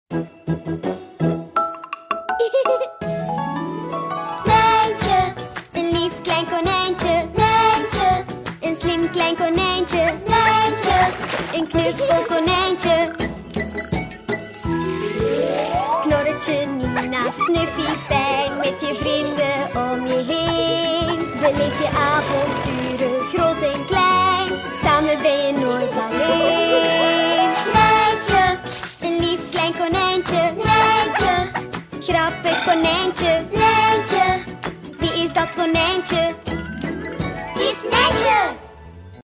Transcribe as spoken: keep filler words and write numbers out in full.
Nijntje, een lief klein konijntje. Nijntje, een slim klein konijntje. Nijntje, een knuffel konijntje. Knorretje, Nina, Snuffy, fijn met je vrienden om je heen. Beleef je avonturen, groot en klein. Samen ben je nooit alleen. Nijntje, een lief klein konijntje. Nijntje, grappig konijntje. Nijntje, wie is dat konijntje? Die is Nijntje.